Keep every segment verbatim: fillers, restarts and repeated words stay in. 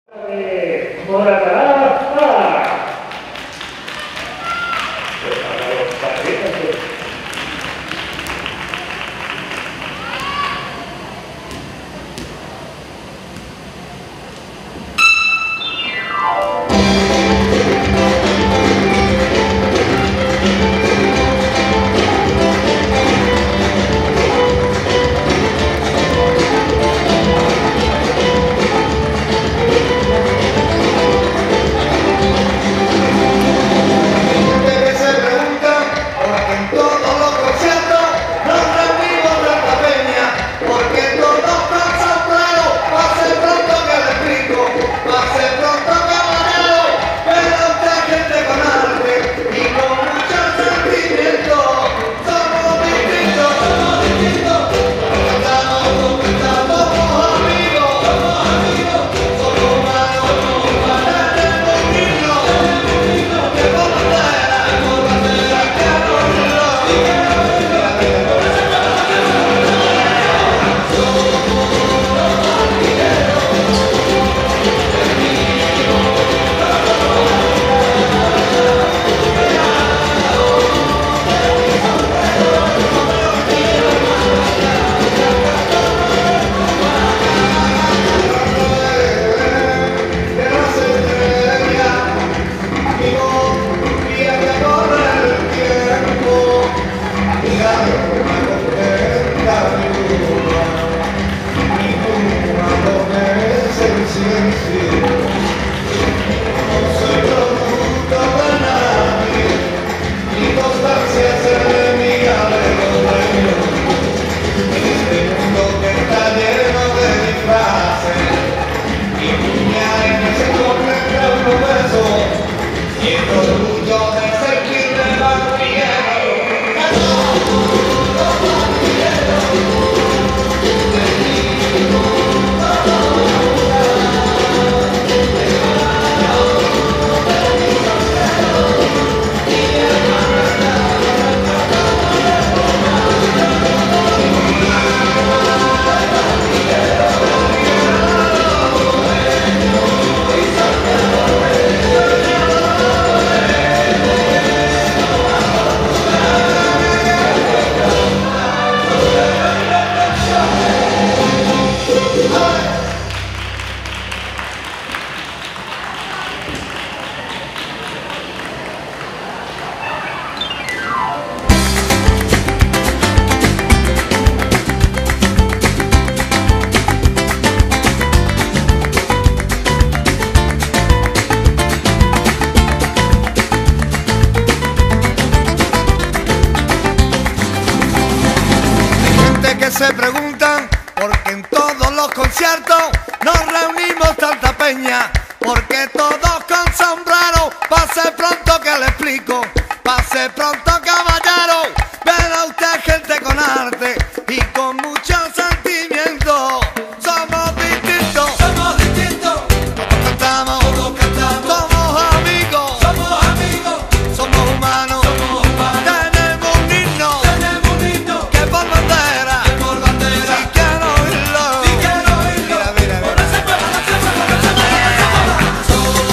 Se preguntan por qué en todos los conciertos nos reunimos tanta peña, porque todos con sombrero. Pase pronto que le explico, pase pronto caballero. Verá usted gente con arte y con mucho sentimiento. Somos distintos, somos distintos, todos cantamos, todos cantamos, somos amigos, somos amigos, somos humanos, somos humanos. tenemos un himno, Tenemos un himno que por bandera, que por bandera, si quiero oírlo, si quiero oírlo, mira, mira, mira. por ese pueblo, ese pueblo, ese pueblo, ese pueblo.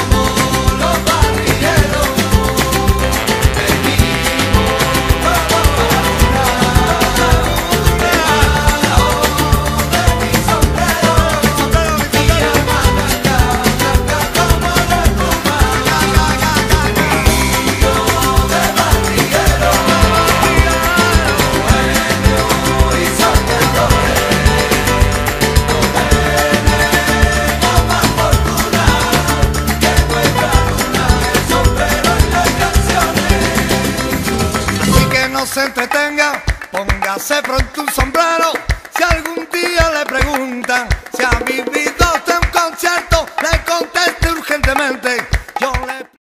Somos los barrilleros, venimos como la luna, de mi sombrero, mi hermana blanca como la espuma, niño de barrillero, bohemio y soñadores, no tenemos más fortuna que nuestra luna, el sombrero y las canciones. Así que no se entretenga, póngase pronto un sombrero. Si algún día le preguntan si ha vivido usted un concierto, le conteste urgentemente